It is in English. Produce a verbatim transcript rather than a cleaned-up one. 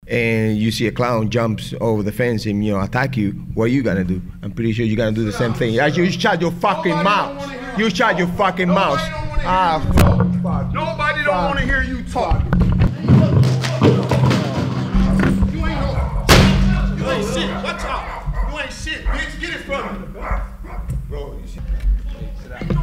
and you see a clown jumps over the fence and, you know, attack you, what are you gonna do? I'm pretty sure you're gonna do the same thing. As you shut your fucking mouth. You shut your fucking mouth. Ah, fuck. Nobody don't want to hear you talk. You ain't no. You ain't shit. Watch out. You ain't shit, bitch. Get it from me. Bro, you see.